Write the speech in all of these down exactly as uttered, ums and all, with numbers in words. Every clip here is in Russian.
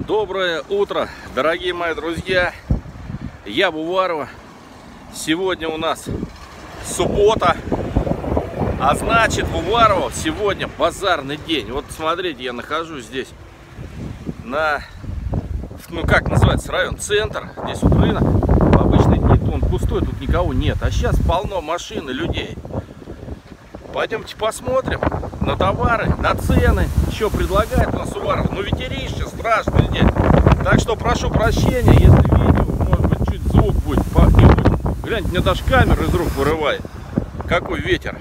Доброе утро, дорогие мои друзья. Я в Уварово. Сегодня у нас суббота, а значит в Уварово сегодня базарный день. Вот смотрите, я нахожусь здесь на, ну как называется, район центр. Здесь вот рынок. В обычные дни он пустой, тут никого нет. А сейчас полно машин и людей. Пойдемте посмотрим на товары, на цены, что предлагает у нас Уварово. Ну ветерище, страшный день. Так что прошу прощения, если видео, может быть, чуть звук будет не очень. Гляньте, мне даже камера из рук вырывает. Какой ветер.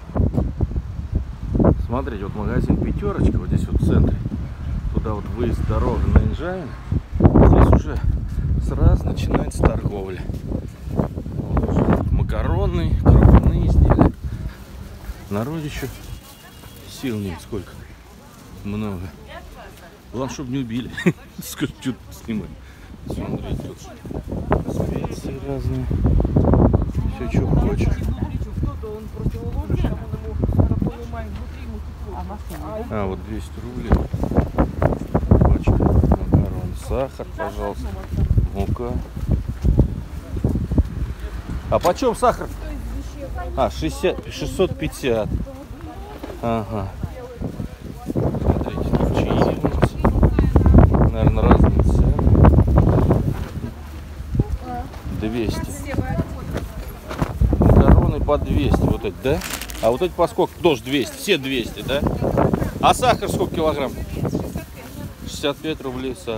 Смотрите, вот магазин Пятерочка, вот здесь вот в центре. Туда вот выезд дорога на Инжавин. Здесь уже сразу начинается торговля. Вот, макаронные, крупные изделия. Народ еще сил нет сколько. Много. Главное, чтобы не убили. Сколько что-то снимать. Смотрите, тут специи разные. Все, что хочешь. А, вот двести рублей. Пачка макарон. Сахар, пожалуйста. Мука. А почем сахар? А, шестьдесят, шестьсот пятьдесят. Ага. Смотрите, тут чаи у нас. Наверное, разные цены. двести. Макароны по двести. Вот эти, да? А вот эти по сколько? Тоже двести. Все двести, да? А сахар сколько килограмм? шестьдесят пять рублей сахар.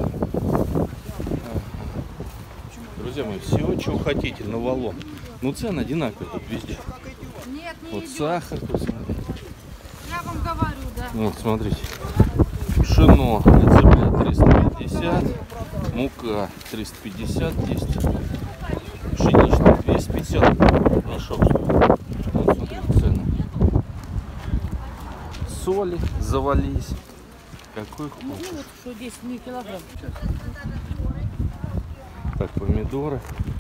Друзья мои, всего, чего хотите, навалом. Ну, цены одинаковые тут везде. Нет, не вот идет. Сахар, тут смотрите. Я вам говорю, да. Вот, смотрите. Пшено, рецепт триста пятьдесят. Мука триста пятьдесят, десять. Пшеничная двести пятьдесят. Мешок. Вот, смотрите, цены. Соли завались. Какой хочешь. Ну, вот, что десять не килограмм. Так, помидоры.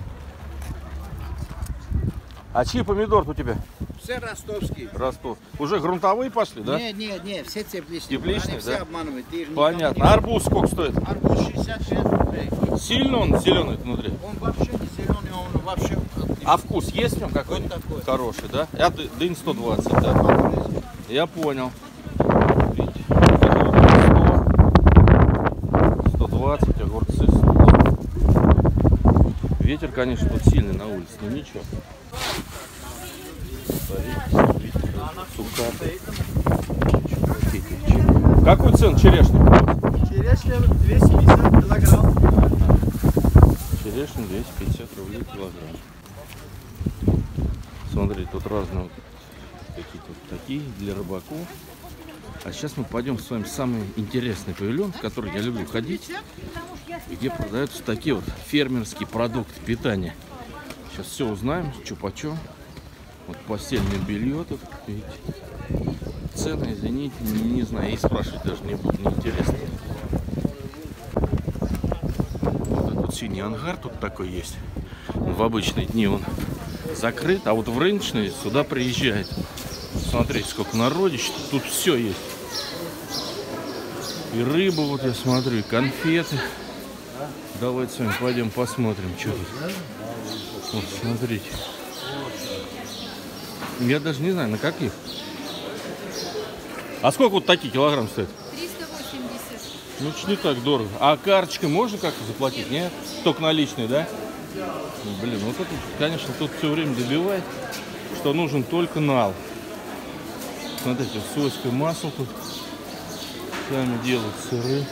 А чьи помидоры у тебя? Все ростовские. Ростов. Уже грунтовые пошли, да? Нет, нет, нет, все тепличные. Тепличные, Они да? все обманывают. Понятно. А арбуз сколько стоит? Арбуз шестьдесят пять рублей. Сильно он зеленый внутри? Он вообще не зеленый, он вообще... А вкус есть в нем какой-нибудь? Вот такой. Хороший, да? А дынь сто двадцать, да? Я понял. Видите? сто двадцать, огурцы сто. Ветер, конечно, тут сильный на улице, но ничего. Цукаты. Какую цену черешня? Черешня двести пятьдесят килограмм. Черешня двести пятьдесят рублей килограмм. Смотрите, тут разные вот какие-то вот такие для рыбаков. А сейчас мы пойдем с вами в самый интересный павильон, в который я люблю ходить, где продаются такие вот фермерские продукты питания. Сейчас все узнаем, что почем. Вот постельное белье тут, видите. Цены, извините, не, не знаю, и спрашивать даже не буду, неинтересно. Вот тут синий ангар тут такой есть. В обычные дни он закрыт, а вот в рыночные сюда приезжает. Смотрите, сколько народища, тут все есть. И рыба, вот я смотрю, и конфеты. Давайте с вами пойдем посмотрим, что тут. Вот, смотрите. Я даже не знаю, на каких. А сколько вот такие килограмм стоят? триста восемьдесят. Ну, это не так дорого. А карточкой можно как-то заплатить? Нет? Только наличные, да? Блин, вот это, конечно, тут все время добивает, что нужен только нал. Смотрите, сойское масло тут. Сами делают сыры.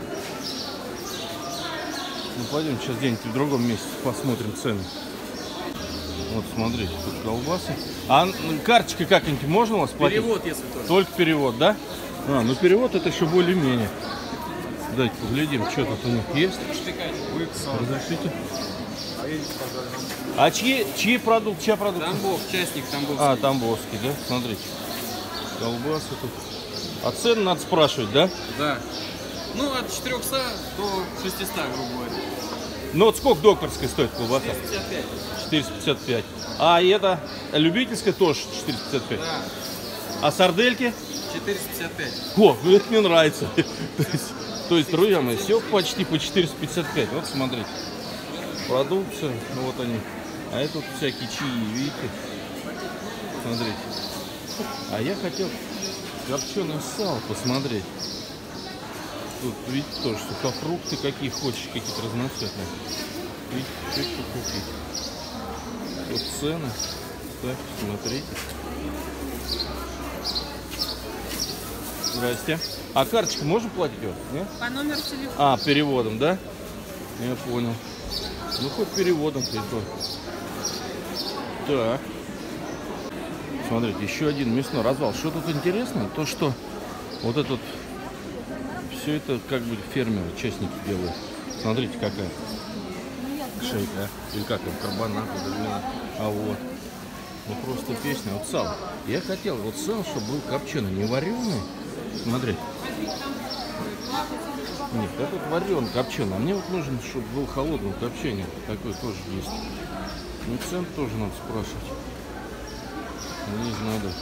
Ну, пойдем сейчас где-нибудь в другом месте посмотрим цены. Вот, смотрите, тут колбасы. А карточкой как-нибудь можно у вас платить? Перевод, если только. Только перевод, да? А, ну перевод это еще более-менее. Давайте поглядим, что тут у них есть. Разрешите. А чьи, чьи продукты, чья продукция? Тамбов, частник Тамбовский. А, Тамбовский, да? Смотрите. Колбасы тут. А цены надо спрашивать, да? Да. Ну, от четырёхсот до шестисот, грубо говоря. Ну, вот сколько докторская стоит колбаса? четыреста пятьдесят пять. четыреста пятьдесят пять. А это любительская тоже четыреста пятьдесят пять? Да. А сардельки? четыреста пятьдесят пять. О, ну это мне нравится. То есть То есть, друзья мои, все почти по четыреста пятьдесят пять. Вот смотрите. Продукция, ну вот они. А это вот всякие чаи, видите? Смотрите. А я хотел копченое сало посмотреть. Тут, видите, тоже сухофрукты какие хочешь, какие-то разноцветные. Видите, что купить. Тут цены. Так, смотрите. Здрасте. А карточку можно платить? Нет? По номеру телефона. А, переводом, да? Я понял. Ну, хоть переводом придет. Так. Смотрите, еще один мясной развал. Что тут интересно? То, что вот этот... Все это как бы фермеры, частники делают. Смотрите, какая шейка, а? Или как там, карбонат, а вот. Ну, просто песня. Вот сало. Я хотел вот сало, чтобы был копченый, не вареный. Смотри. Нет, этот вареный, копченый. А мне вот нужен, чтобы был холодный копчение. Такой тоже есть. Ну, цен тоже надо спрашивать. Не знаю, да.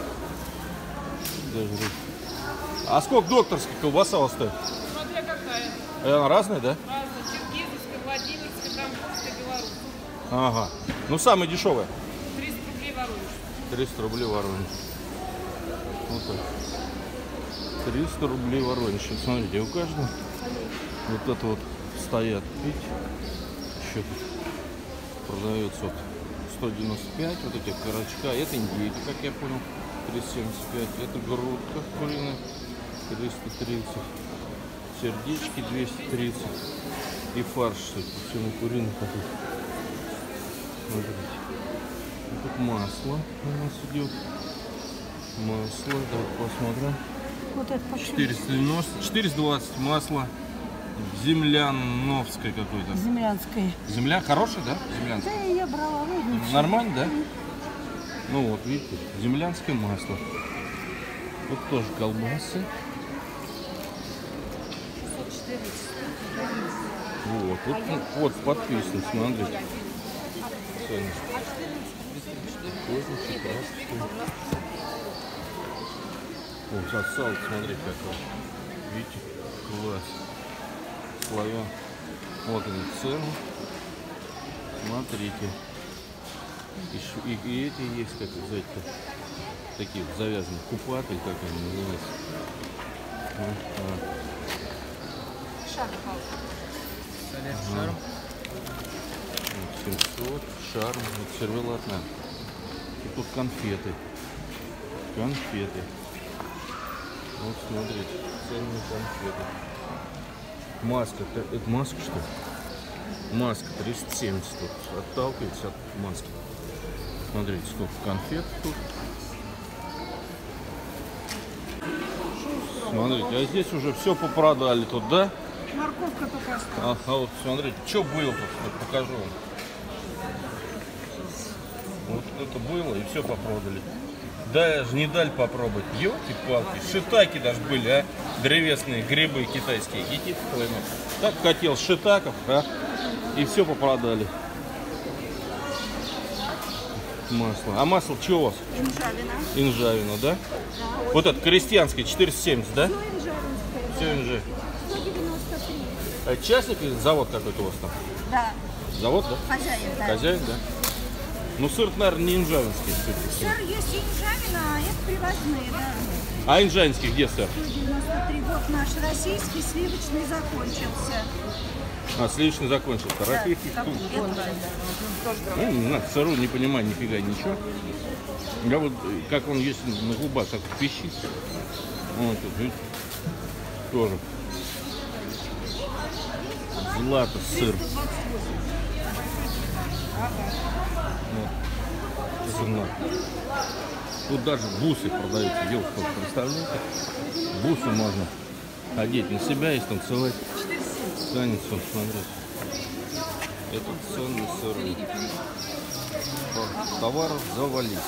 Даже... А сколько докторская колбаса у вас стоит? Смотря какая. Она разная, да? Разная. Черкизовская, Владимирская, Тамбовская, Белорусская. Ага. Ну, самая дешевая. триста рублей Воронеж. триста рублей Воронеж. Вот так. триста рублей Воронеж. Смотрите, у каждого вот это вот стоят. Видите? Еще тут продается вот сто девяносто пять. Вот эти карачка. Это индейка, как я понял. триста семьдесят пять. Это грудка куриная. триста тридцать. Сердечки двести тридцать. И фарш, кстати, всему куриный такой. Смотрите. Тут масло у нас идет. Масло, давайте посмотрим. Вот это почему? четыреста девяносто, четыреста двадцать масло. Земляновское какое-то. Землянская. Земля хорошая, да? Землянская. Да, я брала, ну, Нормально, да? Ну вот, видите, землянское масло. Тут тоже колбасы. Вот, вот, ну, вот подписан, смотрите. Цены. Вот, сейчас сало, смотрите, какое. Видите, класс. Слоя. Вот они цены. Смотрите. И, ш- и, и эти есть, как сказать-то, такие вот завязанные купаты, как они называются. Вот так. Ага. Вот семьсот, шарм, вот сервелатная. И тут конфеты. Конфеты. Вот смотрите, ценные конфеты. Маска, это, это маска что ли? Маска триста семьдесят, вот, отталкивается от маски. Смотрите, сколько конфет тут. Смотрите, а здесь уже все попродали тут, да? Морковка только осталась. А, а вот смотрите, что было тут, вот покажу вам. Вот это было и все попродали. Даже не дали попробовать. Ёлки-палки, шитаки даже были, а? Древесные грибы китайские. Идите пойму. Так хотел шитаков, а? И все попродали. Масло. А масло что у вас? Инжавина. Инжавина, да? Да. Вот это крестьянское, четыреста семьдесят, да? Все инжавинское. сто девяносто три. А частник или завод какой-то у вас там? Да. Завод, да? Хозяин, да. Хозяин, да? Ну, сыр, наверное, не инжавинский. Сыр есть инжавина, а это привозные, да. А инжавинский где сыр? сто девяносто три год наш российский сливочный закончился. А, сливочный закончился. Российский Да, вкус. это, Ну, не знаю, сыру не понимаю нифига ничего. Я вот, как он есть на губах, как пищит. Вот тут, видите, тоже. Злато сыр. Вот. Сырной. Тут даже бусы продаются. Елки, представляете? Бусы можно одеть на себя и танцевать. Танец, вот, смотрите. Это ценный сыры. Товаров завались.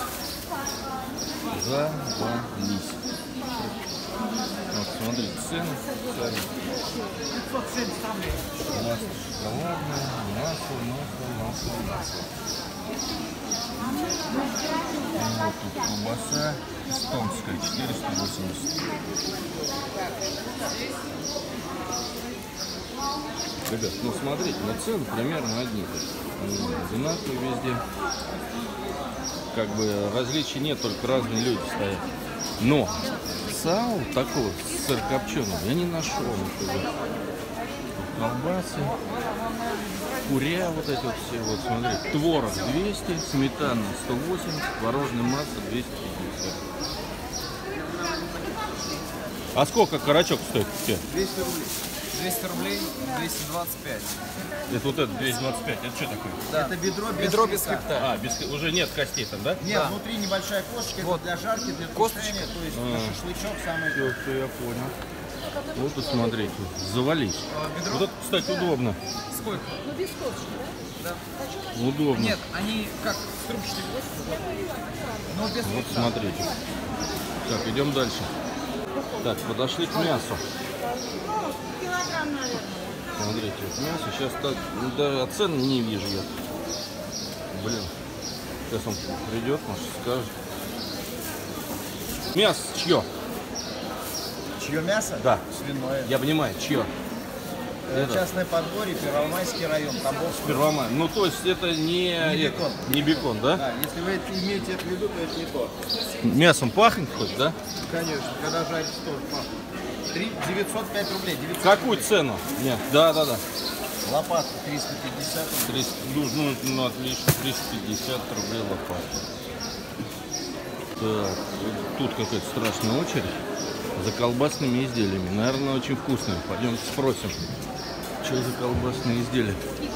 Завались. Вот, смотрите, цены. Цены. Масло шоколадное, масло, масло, масло, масло. Вот тут колбаса. эстонская четыреста восемьдесят. Ребят, ну смотрите, на цены примерно одни. Они одинаковые везде. Как бы различий нет, только разные люди стоят. Но сало такого сырокопченого я не нашел никуда. Колбасы, куря вот эти вот все, вот смотри, творог двести, сметана сто восемьдесят, творожная масса двести пятьдесят. А сколько карачок стоит у тебя? двести рублей. двести рублей, двести двадцать пять. Это вот это двести двадцать пять, это что такое? Да. Это бедро без Бедро без хребта. хребта. А, без, уже нет костей там, да? Нет, Да. внутри небольшая косточка, Вот. это для жарки, для Косточка. тушения, то есть А. на шашлычок самый. Все, все, я понял. Вот посмотрите, завались. Бедро? Вот это, кстати, удобно. Сколько? Удобно. Нет, они как трубочные. Но без Вот хребта. смотрите. Так, идем дальше. Так, подошли к мясу. Килограмм, наверное. Смотрите, вот мясо. Сейчас так, да, цен не вижу я. Блин. Сейчас он придет, может, скажет. Мясо чье? Чье мясо? Да. Свиное. Я понимаю, чье? Э, это. Частное подворье, Первомайский район, Тамбовский. Первомай. Ну, то есть это не, Не это, бекон. не бекон, да? Да, если вы это имеете это в виду, то это не то. Мясом пахнет хоть, да? Конечно, когда жарится тоже пахнет. Три- девятьсот пять рублей. девятьсот Какую рублей. цену? Нет, да, да, да. Лопатка триста пятьдесят рублей. триста, ну, ну, ну, отлично, триста пятьдесят рублей лопатка. Так, вот тут какая-то страшная очередь за колбасными изделиями. Наверное, очень вкусные. Пойдем спросим, что за колбасные изделия.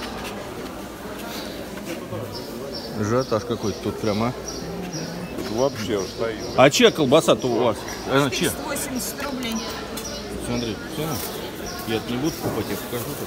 Ажиотаж какой-то тут прямо. Вообще стоит. А чья колбаса-то у вас? Она чья? восемьдесят рублей. Смотри, цена. Я не буду покупать, я покажу тут.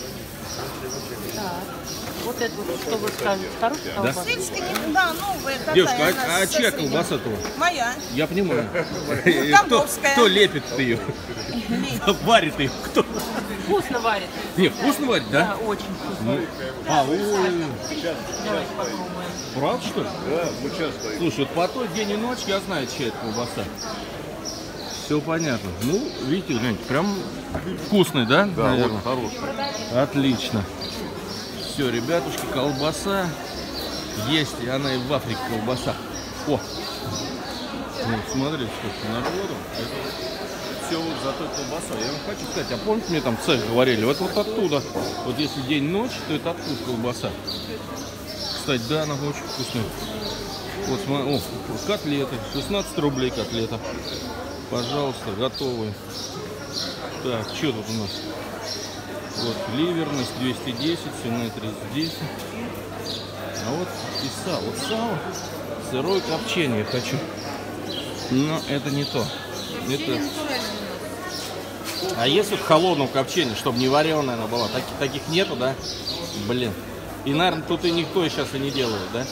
Вот это вот, что вы сказали, второй колбас. Сельская, да, новая такая. Девушка, она а, а со чья средней. колбаса-то? Моя. Я понимаю. Кто, Тамбовская. кто лепит ее? Варит ее? Кто? Вкусно варит. Не, вкусно варит, Да, да? очень вкусно. Ну, а, ой, Давайте попробуем. правда, что ли? Да, мы часто стоим. Слушай, вот по той день и ночь я знаю, чья это колбаса. Все понятно. Ну, видите, гляньте, прям вкусный, да? Да, наверное? вот хороший. Отлично. Все, ребятушки, колбаса есть, и она и в Африке колбаса. О! Ну, смотрите, сколько народу. Это все вот за той колбасой. Я вам хочу сказать, а помните, мне там цех говорили? Вот, вот оттуда. Вот если день-ночь, то это оттуда колбаса. Кстати, да, она очень вкусная. Вот, смотри, о, котлеты. шестнадцать рублей котлета. Пожалуйста, готовые. Так, что тут у нас? Вот, ливерность двести десять, свиная тридцать десять. А вот и сало. Вот сало, сырое копчение я хочу. Но это не то. Это... А если в холодном копчении, чтобы не вареная она была? Таки, таких нету, да? Блин. И, наверное, тут и никто сейчас и не делает, да?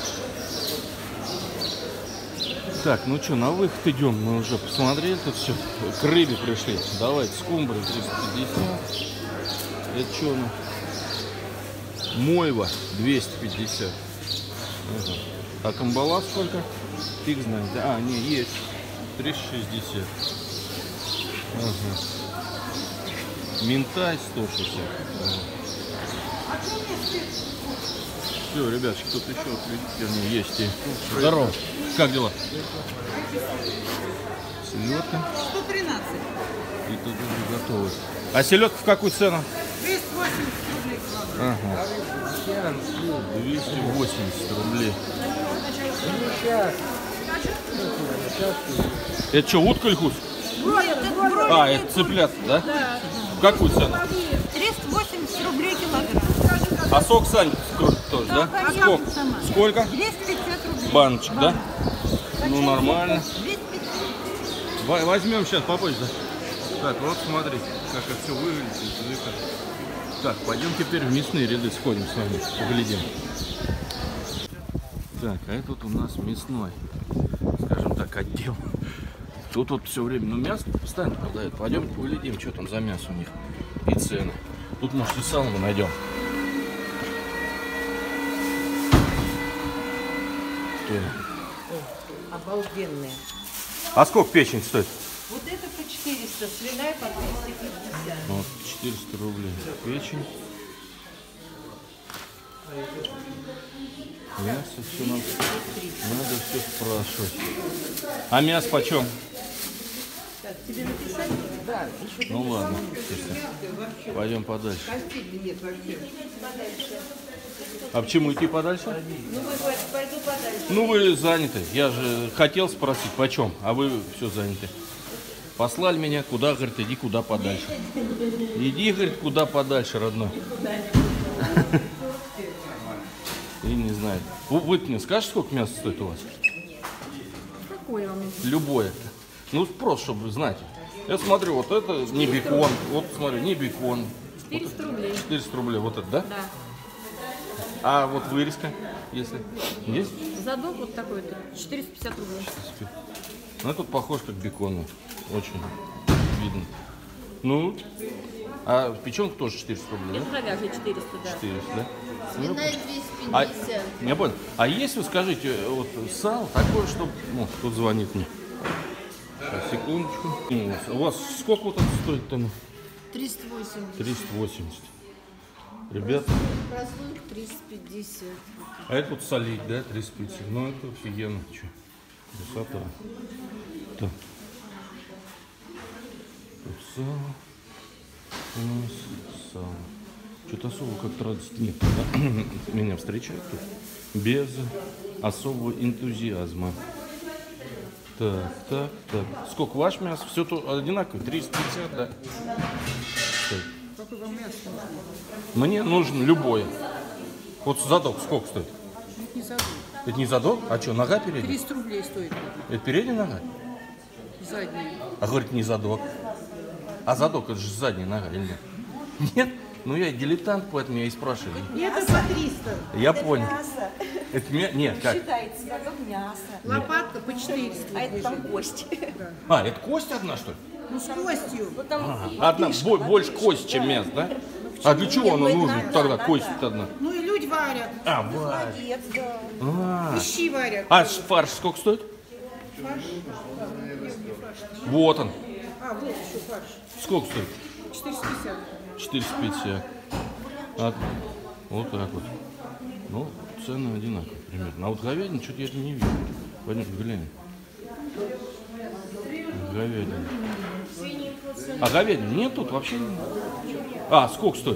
Так, ну что, на выход идем. Мы уже посмотрели тут все. К рыбе пришли. Давайте, скумбрия триста пятьдесят. Это что она? Мойва двести пятьдесят. Ага. А камбала сколько? Фиг знает. А, не, есть. триста шестьдесят. Ага. Минтай сто шестьдесят. Ага. Все, ребятки, тут еще вот, видите, есть и... Здорово. Как дела? Селедка. сто тринадцать. И тут уже готовы. А селедка в какую цену? двести восемьдесят рублей килограмм. Ага. двести восемьдесят рублей. Это что, утка или гусь? Бройлер, это бройлер. А, это цыплят, да? Да. В какую цену? триста восемьдесят рублей килограмм. А сок Сань тоже, да? Да, Сколько? конечно, сама. Сколько? двести пятьдесят рублей. Баночек, да? Ну, Почему? нормально. двести пятьдесят. Во- Возьмем сейчас попозже. Да? Так, вот смотрите, как это все выглядит. Так, пойдем теперь в мясные ряды сходим с вами, поглядим. Так, а это вот у нас мясной, скажем так, отдел. Тут вот все время, ну мясо постоянно продают. Пойдем поглядим, что там за мясо у них и цены. Тут, может, и сало мы найдем. Обалденные. А сколько печень стоит? Вот это по четыреста, свиная по двести пятьдесят. Вот, четыреста рублей. Печень. Мясо все надо, надо все спрашивать. А мясо почем? Так, тебе написать? Да, еще Ну ладно, пойдем подальше. А почему идти подальше? Ну, вы говорите, пойду подальше. Ну вы заняты. Я же хотел спросить, почем, а вы все заняты. Послали меня, куда, говорит, иди куда подальше. Иди, говорит, куда подальше, родной. И не знаю. Вы, вы мне скажете, сколько мяса стоит у вас? Какой вам? Любое. Ну, просто, чтобы знать. Я смотрю, вот это не бекон. Вот смотрю, не бекон. четыреста рублей. четыреста рублей, вот это, да? Да. А вот вырезка, если есть? Задок вот такой-то. четыреста пятьдесят рублей. Ну, этот похож как бекон. Очень видно. Ну, а печенка тоже четыреста рублей, Это да? говяжий четыреста, да. четыреста, да? Свиная двести А, пятьдесят. я понял. А есть, вы скажите, вот сало такое, что... Ну, тут звонит мне. Сейчас, секундочку. Ну, у вас сколько вот это стоит там? триста восемьдесят. триста восемьдесят. Ребята, Прослойка триста пятьдесят. а это вот солить, да, триста пятьдесят. Ну, это офигенно. Че? Красота. Так. Тут сало. У нас сало. Что-то особо как-то радости нет, да? Меня встречают тут без особого энтузиазма. Так, так, так. Сколько ваш мясо? Все тут одинаково? триста пятьдесят, да? Так. Какое вам мясо нужно? Мне нужен любой. Вот задок сколько стоит? Это не задок. Это не задок? А что, нога передняя? триста рублей стоит. Это передняя нога? Задний. А говорит, не задок. А задок, это же задняя нога, или нет? Нет? Ну я дилетант, поэтому я и спрашиваю. Это по триста. Я понял. Мясо. Это мя... Нет, как? Считается, задок мясо. Лопатка по четыреста. А это там кость. А, это кость одна, что ли? Ну, с костью. Вот там Ага. Одна, бо- больше кость, чем мясо, да? А для чего она нужна тогда, кость одна? Ну и люди варят. А, варь. молодец, да. А, Щи варят. а фарш сколько стоит? Вот он. А, вот еще фарш. Сколько стоит? четыреста пятьдесят. четыреста пятьдесят. А, вот так вот. Ну, цены одинаковые примерно. А вот говядина, что-то я это не вижу. Пойдем глянем. Говядина. А говядины нет тут вообще? А, сколько стоит?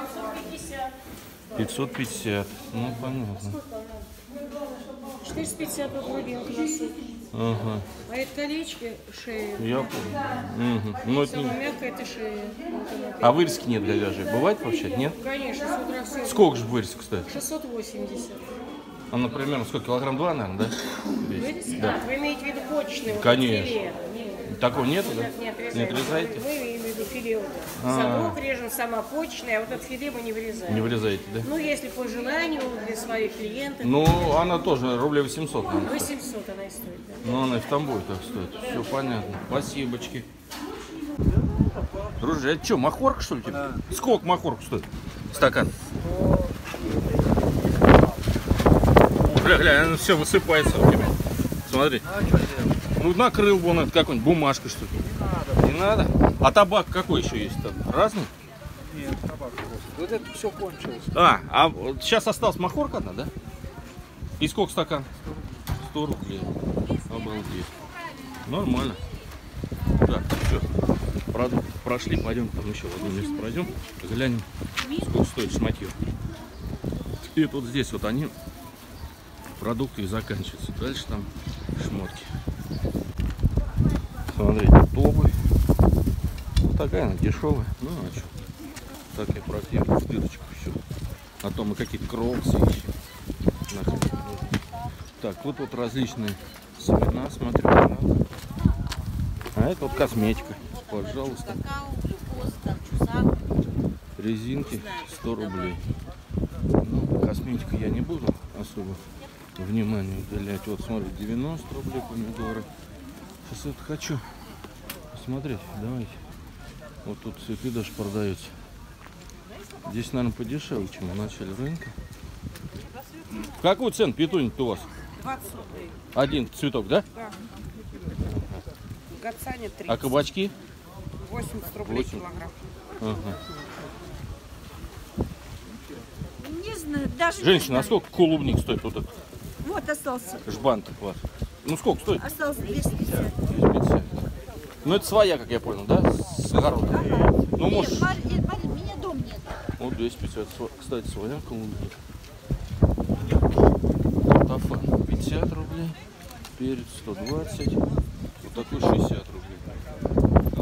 пятьсот пятьдесят. Ну, понятно. четыреста пятьдесят вот глубинка на суп. Ага, А это колечко, шея. я понял. Угу. Ну, это не- Самая мягкая это шея. Вот она. А вырезки нет говяжьей? Бывает вообще? Нет? Конечно, с утра все. Сколько же вырезка стоит? шестьсот восемьдесят. А, ну, примерно сколько? Килограмм два, наверное, да? Весит? Вырезки? Да. Вы имеете в виду почечные? вот Конечно. филе? Нет. Такого нету, да? Не отрезаете. Не отрезаете? Мы имеем в виду филе. Вот. А. Задок режем, сама почечная, а вот это филе мы не вырезаем. Не вырезаете, да? Ну, если по желанию для своих клиентов, Ну, она тоже рублей восемьсот, наверное, стоит. восемьсот она и стоит. Да. Ну, она и в Тамбове так стоит. Все понятно. Спасибочки. Дружи, это что, махорка, что ли? Да. Сколько махорка стоит? Стакан. Бля, гля, она все высыпается у тебя. Смотри. Ну, накрыл вон это какой-нибудь бумажкой, что ли. Не надо. А табак какой еще есть там? Разный? Нет, табак. Вот это все кончилось. А, а вот сейчас осталась махорка одна, да? И сколько стакан? сто рублей. Обалдеть. Нормально. Так, все. Продукты прошли, пойдем там еще в одно место пройдем. Глянем, сколько стоит шматье. И вот здесь вот они, продукты и заканчиваются. Дальше там шмотки. Смотрите, тут обувь. Вот такая она дешевая. Ну а что? Так я протягиваю в дырочку все. А то мы какие-то кроксы ищем. Нахрен. Так, вот вот различные семена, смотрю. А это вот косметика. Пожалуйста. Какао, глюкоза, там, чузак. Резинки сто рублей. Ну, косметика я не буду особо внимание уделять. Вот смотри, девяносто рублей помидоры. Сейчас вот хочу посмотреть. Давайте. Вот тут цветы даже продаются. Здесь, наверное, подешевле, чем в начале рынка. В какую цену петунья-то у вас? двадцать рублей. Один цветок, да? Да. Гацаня тридцать. А кабачки? восемьдесят рублей восемь. килограмм. Ага. Не знаю, даже не Женщина, а знаю. сколько клубник стоит вот этот Вот остался. жбан класс? Ну сколько стоит? Остался двести пятьдесят. двести пятьдесят. Ну это своя, как я понял, да? С огорода. Ну может. Нет, Марь- нет, Марин, меня дом нет. Вот двести пятьдесят. Сво- Кстати, своя клубника. Картофан пятьдесят рублей. Перец сто двадцать. Вот такой шестьдесят рублей.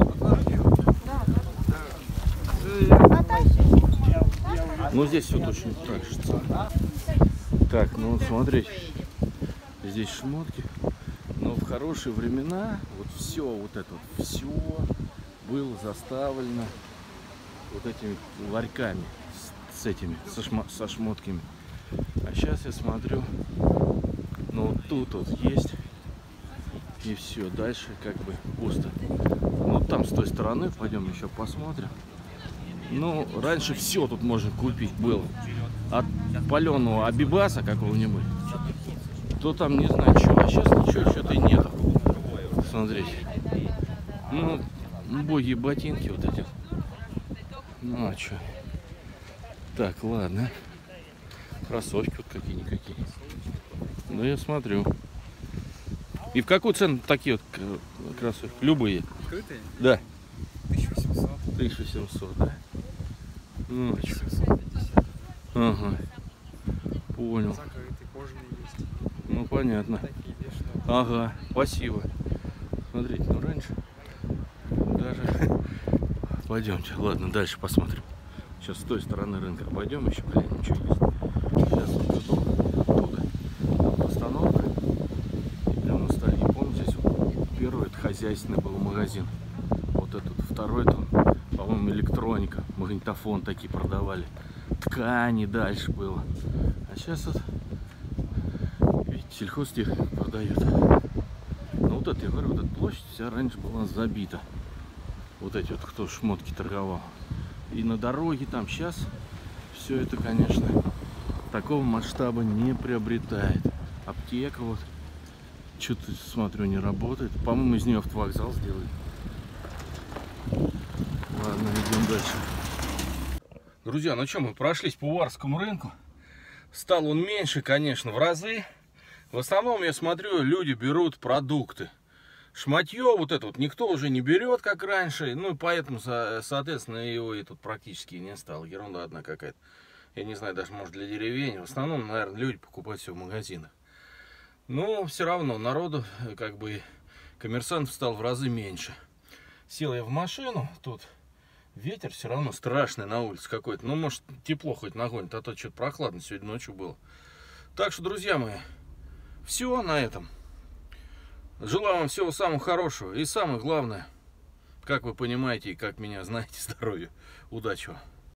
Ну здесь все точно так же. Так, ну вот смотрите. Здесь шмотки. Но в хорошие времена вот все вот это вот, все было заставлено вот этими ларьками с, с этими, со, шма, со шмотками. А сейчас я смотрю, ну вот тут вот есть, и все, дальше как бы пусто. Ну там с той стороны пойдем еще посмотрим. Ну, раньше все тут можно купить было. От паленого абибаса какого-нибудь, то там не знаю что. А сейчас ничего, что-то и нету. Смотрите. Ну, убогие ботинки вот эти. Ну, а что? Так, ладно. Кроссовки вот какие-никакие. Ну, я смотрю. И в какую цену такие вот кроссовки? Любые. Открытые? Да. тысяча восемьсот. тысяча семьсот, да? Ну, а чё? семьсот пятьдесят. Ага. Понял. Закрытые, кожаные есть. Ну, понятно. Такие дешевые. Ага, спасибо. Смотрите, ну раньше даже... Пойдемте, ладно, дальше посмотрим. Сейчас с той стороны рынка пойдем, еще глянем, что есть. Сейчас вот иду, оттуда остановка. И прям ностальгия. Помните, здесь вот первый это хозяйственный был магазин. Вот этот второй, там, по-моему, электроника, магнитофон такие продавали. Ткани дальше было. А сейчас вот, видите, сельхозтехнику продают. Ну вот это, я говорю, вот эта площадь вся раньше была забита. Вот эти вот, кто шмотки торговал. И на дороге там сейчас все это, конечно, такого масштаба не приобретает. Аптека вот, что-то, смотрю, не работает. По-моему, из нее автовокзал сделали. Ладно, идем дальше. Друзья, ну что, мы прошлись по Уварскому рынку. Стал он меньше, конечно, в разы. В основном, я смотрю, люди берут продукты. Шматье вот это вот никто уже не берет, как раньше. Ну и поэтому, соответственно, его и тут практически не стало. Ерунда одна какая-то. Я не знаю, даже может для деревень. В основном, наверное, люди покупают все в магазинах. Но все равно народу, как бы, коммерсантов стало в разы меньше. Сел я в машину, тут ветер все равно страшный на улице какой-то. Ну, может, тепло хоть нагонит, а то что-то прохладно сегодня ночью было. Так что, друзья мои, все на этом. Желаю вам всего самого хорошего. И самое главное, как вы понимаете и как меня знаете, здоровья. Удачи вам.